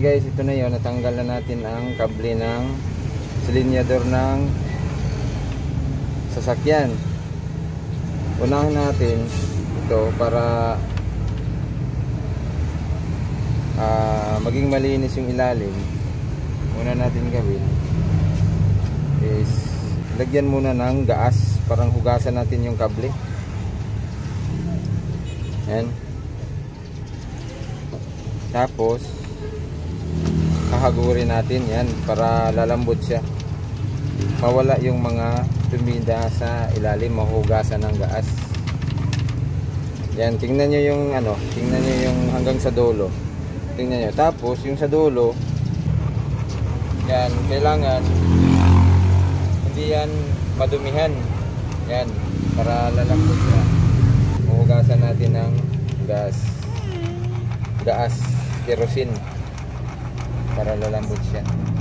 guys, ito na yon, natanggal na natin ang kable ng silinyador ng sasakyan. Unahin natin ito para maging malinis yung ilalim. Una natin gawin is lagyan muna ng gaas, parang hugasan natin yung kable. Yan. Tapos hahagurin natin yan para lalambot siya, mawala yung mga tumida sa ilalim, mahugasan ng gaas. Yan, tingnan nyo yung tingnan nyo yung hanggang sa dulo, tingnan nyo. Tapos yung sa dulo yan, kailangan hindi yan madumihan yan, para lalambot siya. Mahugasan natin ng gaas, kerosene, para lalambot siya.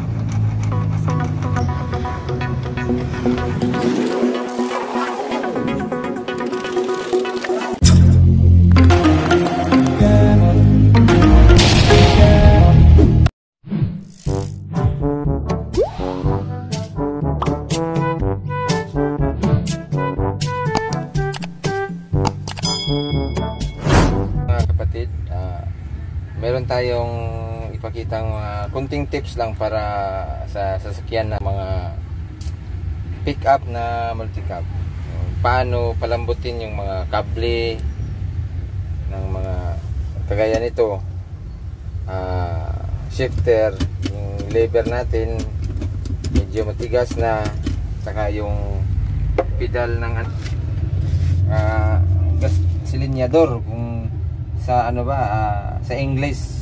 Mga kapatid, meron tayong ipakitang kunting tips lang para sa sasakyan na mga pick up na multi-cab. Paano palambutin yung mga kable ng mga kagaya nito, shifter, yung lever natin medyo matigas na, saka yung pedal ng gas silinyador, kung sa sa English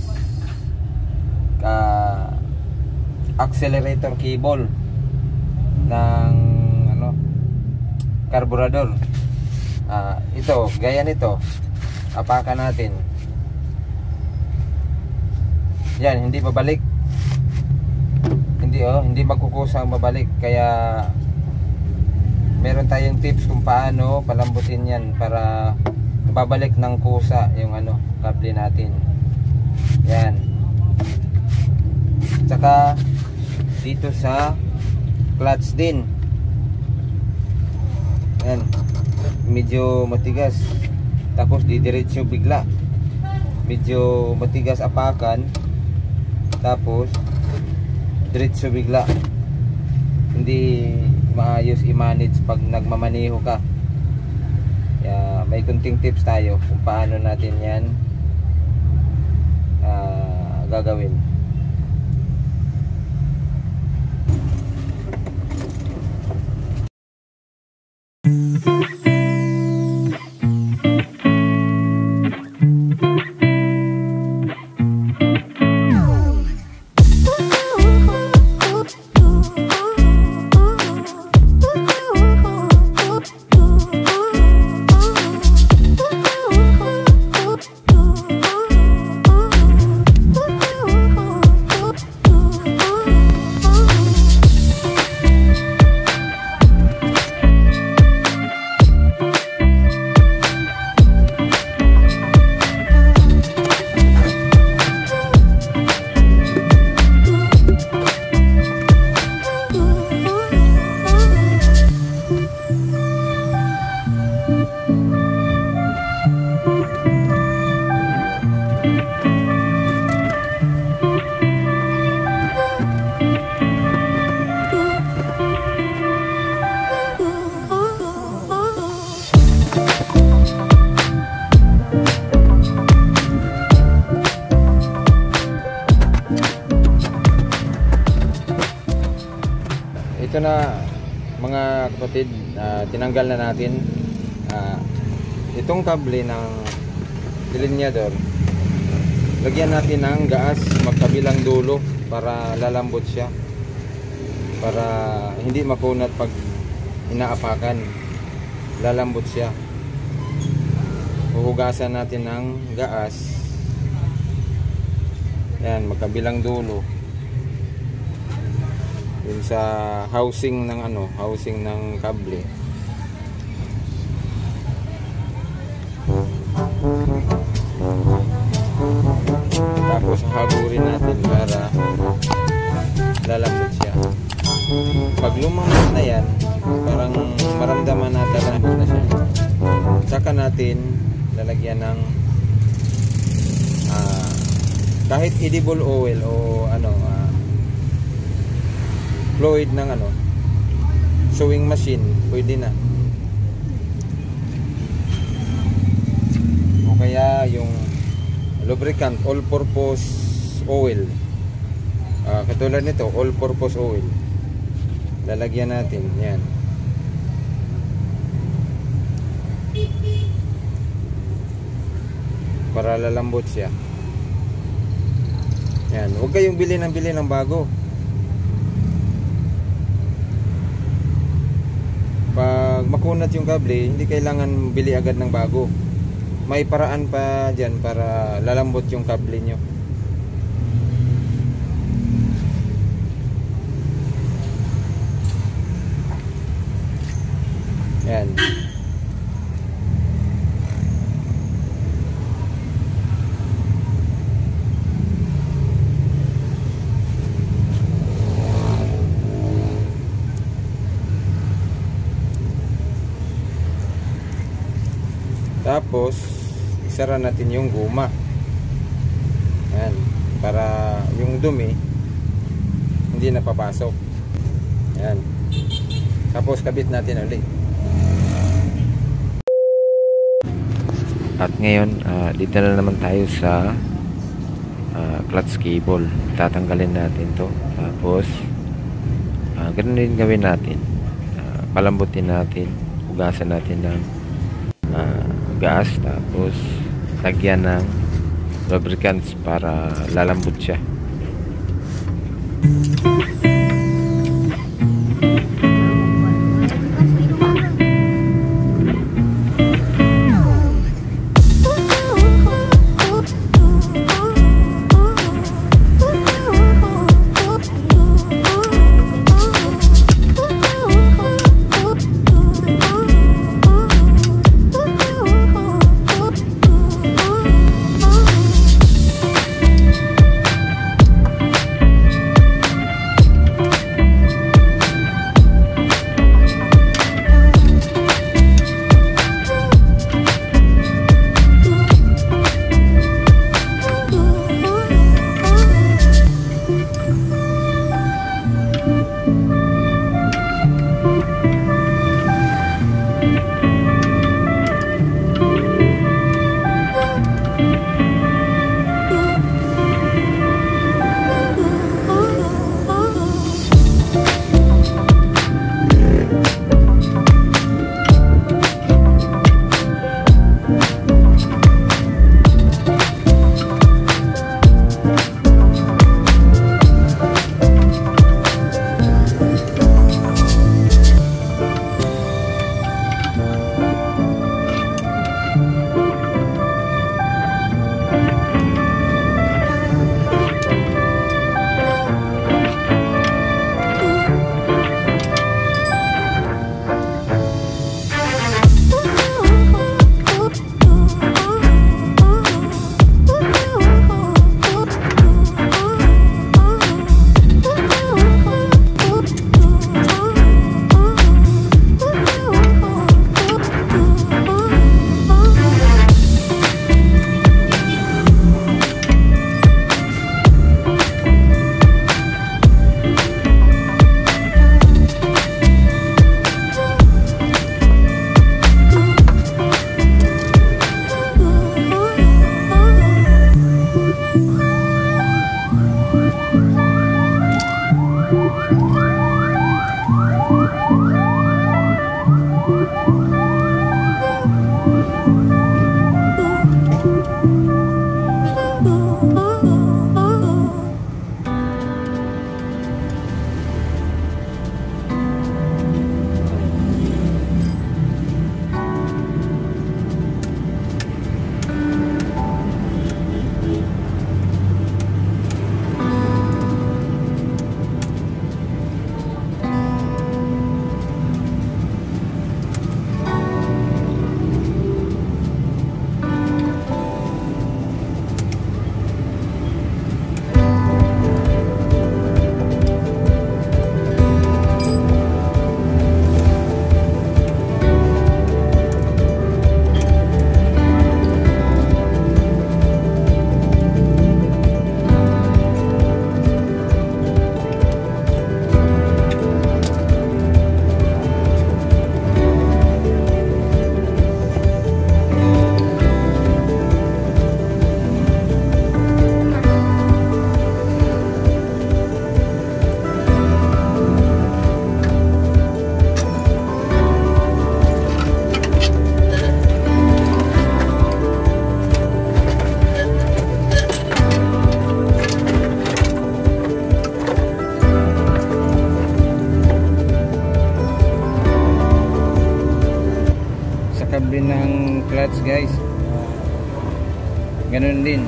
accelerator cable ng carburetor. Ito, gaya nito, apakan natin yan, hindi babalik, hindi magkukusang babalik. Kaya meron tayong tips kung paano palambutin yan para babalik ng kusa yung kable natin. Yan. Tsaka dito sa clutch din, yan, medyo matigas, tapos didiretso bigla, medyo matigas apakan, tapos diretso bigla, hindi maayos i-manage pag nagmamaneho ka. Kaya may kunting tips tayo kung paano natin yan gagawin. Ito na mga kapatid, tinanggal na natin itong kable ng silinyador. Lagyan natin ng gaas magkabilang dulo para lalambot siya, para hindi makunat pag inaapakan, lalambot siya. Huhugasan natin ng gaas yan, magkabilang dulo yun sa housing ng housing ng kable. Tapos Tapos hagurin natin para lalambot siya. Pag lumambot na yan, parang maramdaman natin lambot na siya. Saka natin lalagyan ng kahit edible oil o fluid ng sewing machine, pwede na. O kaya yung lubricant, all-purpose oil. Katulad nito, all-purpose oil. Lalagyan natin, yan. Para lalambot siya. Yan, huwag kayong bili ng bago. Pag makunat yung kable, hindi kailangan bili agad ng bago. May paraan pa dyan para lalambot yung kable nyo. Yan. Tapos isara natin yung guma. Yan, para yung dumi hindi napapasok. Yan. Tapos kabit natin ulit. At ngayon dito na naman tayo sa clutch cable. Tatanggalin natin to. Tapos ganun din gawin natin. Palambutin natin, hugasan natin ng gas, tapos lagyan ng lubricants para lalambot siya. kable ng clutch guys. Ganun din.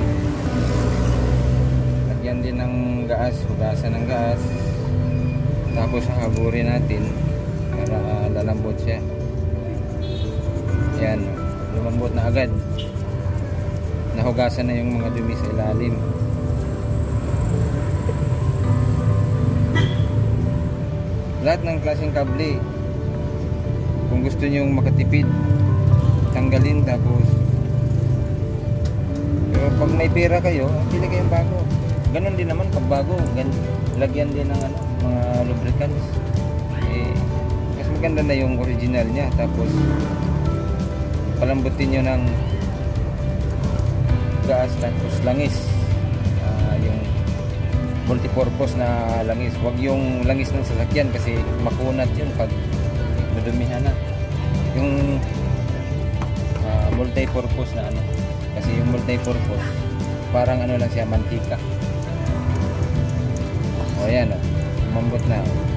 Lagyan din ng gas, hugasan ng gas. Tapos haburin natin para lalambot siya. Yan, lumambot na agad. Nahugasan na yung mga dumi sa ilalim. Lahat ng klaseng kable, kung gusto nyo makatipid, tanggalin. Tapos pero pag may pera kayo, pili kayong bago. Ganon din naman pag bago, lagyan din ng mga lubricants. Mas maganda na yung original nya. Tapos palambutin nyo ng gas, tapos langis, yung multipurpose na langis. Huwag yung langis ng sasakyan kasi makunat yun pag madumihan na. Yung multipurpose na kasi yung multipurpose parang lang siya, mantika. O yan, umambot na.